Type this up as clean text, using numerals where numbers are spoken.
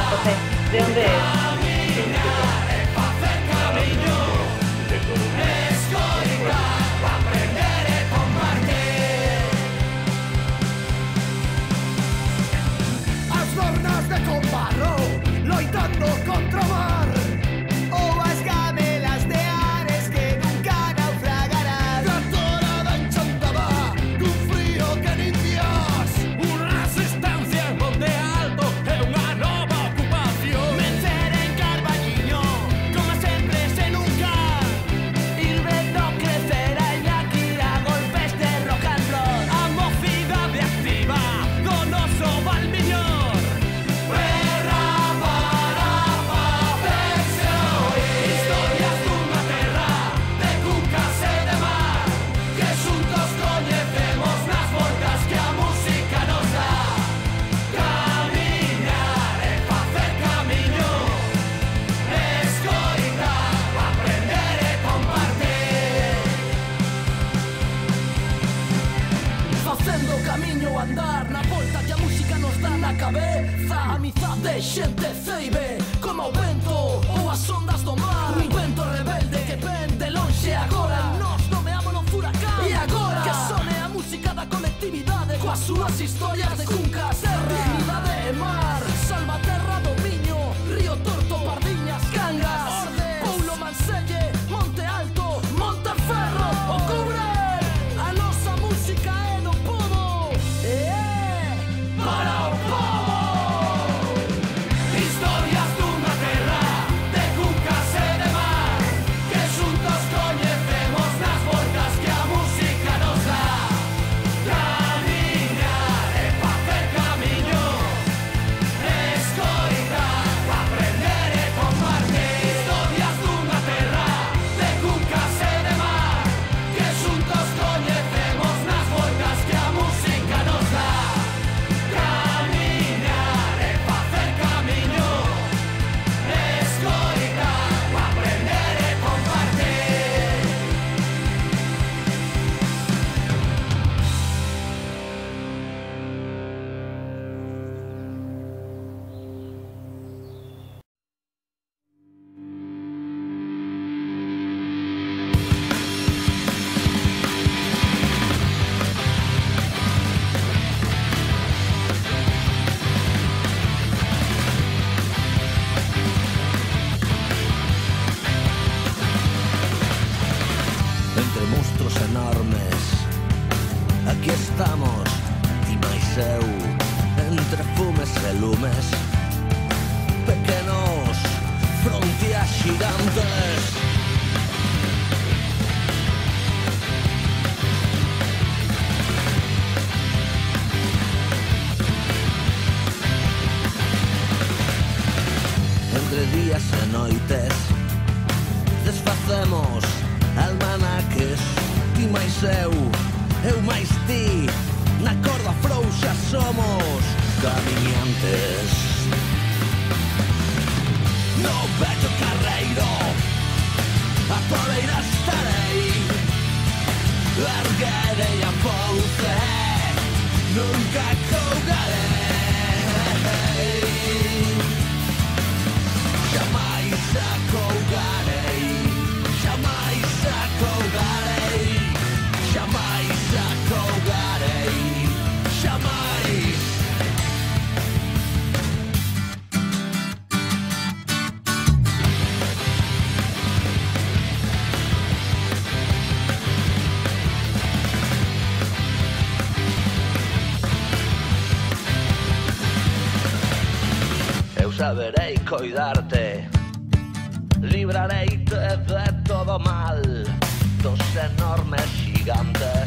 José, ¿de dónde es? As dornas de Combarro, loitando contra o mar, ou as gamelas de Ares que nunca naufragarán. Gatorada en Chantabá, cun frío que nin Dios. Unha resistencia en Monte Alto é unha nova ocupación. Vencer en Carballiño, como sempre sen nunca. Ir vendo crecer a Iñaki a golpes de rock and roll. A mocidade activa do noso Valmiñor. Perra para facerse oír. Historias dunha terra de cucas e de mar, que xuntos coñecemos nas voltas que a música nos dá. Camiñar e facer camiño, escoitar, aprender e compartir. Facendo o camiño andar na volta que a música nos dá na cabeza. Amizade, xente ceibe, como o vento ou as ondas do mar. Un vento rebelde que ven de lonxe agora. Nos nomeámoslo furacán. E agora que sone a música da colectividade coas súas historias de cuncas, terra, dignidade e mar. Salvaterra do Miño, Río Torto, Pardiñas, Cangas, Orde, Poulo Manselle, Monte Alto, Monteferro, o Cubre. A nosa música é do povo e é para o povo. Historias dunha terra de cucas e de mar, que xuntos coñecemos nas voltas que a música nos dá. Camiñar e facer camiño, escoitar, aprender e compartir. Historias dunha terra de cucas e de mar, que xuntos coñecemos nas voltas que a música nos dá. Camiñar e facer camiño, escoitar, aprender e compartir. Entre monstruos enormes, aquí estamos, ti máis eu, entre fumes e lumes, pequenos fronteas xigantes. Entre días e noites, desfacemos almanaques, ti máis eu máis ti, na corda frouxa somos camiñantes. No pecho carreiro, a poleira estarei, erguerei a pouce, nunca colgarei. Jamais acolgarei, jamais acolgarei, jamais acolgarei, jamais. Eu saberei coidarte, librareite de todo mal, dos enormes xigantes